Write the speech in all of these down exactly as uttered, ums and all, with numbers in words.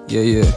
Yeah, yeah.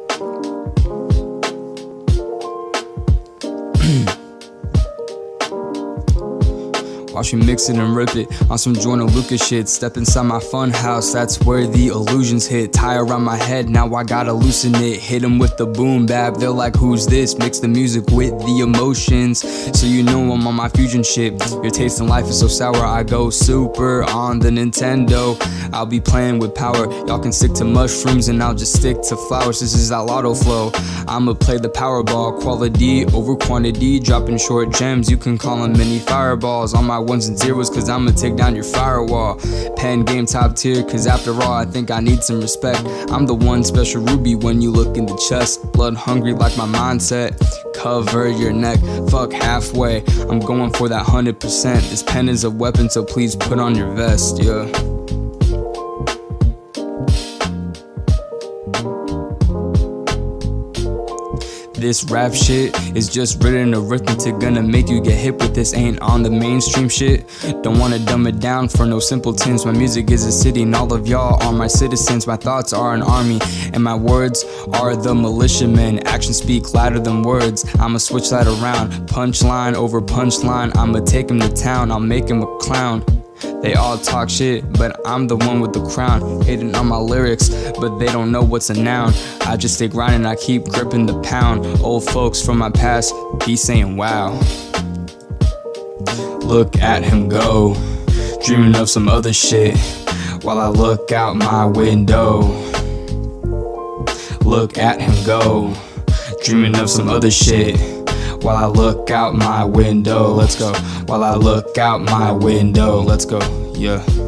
Watch me mix it and rip it on some Jordan Lucas shit. Step inside my fun house, that's where the illusions hit. Tie around my head, now I gotta loosen it. Hit them with the boom bap, they're like, who's this? Mix the music with the emotions, so you know I'm on my fusion shit. Your taste in life is so sour, I go super on the Nintendo. I'll be playing with power, y'all can stick to mushrooms and I'll just stick to flowers. This is that lotto flow, I'ma play the Powerball. Quality over quantity, dropping short gems, you can call them mini fireballs. On my ones and zeros, cause I'ma take down your firewall. Pen game top tier, cause after all I think I need some respect. I'm the one special ruby when you look in the chest. Blood hungry like my mindset, cover your neck, fuck halfway. I'm going for that hundred percent. This pen is a weapon, so please put on your vest, yeah. This rap shit is just written arithmetic, gonna make you get hip with this, ain't on the mainstream shit. Don't wanna dumb it down for no simpletons. My music is a city and all of y'all are my citizens. My thoughts are an army and my words are the militiamen. Actions speak louder than words, I'ma switch that around. Punchline over punchline, I'ma take him to town, I'll make him a clown. They all talk shit, but I'm the one with the crown. Hating on my lyrics, but they don't know what's a noun. I just stay grinding, I keep gripping the pound. Old folks from my past be saying wow. Look at him go, dreaming of some other shit, while I look out my window. Look at him go, dreaming of some other shit, while I look out my window. Let's go. While I look out my window. Let's go. Yeah.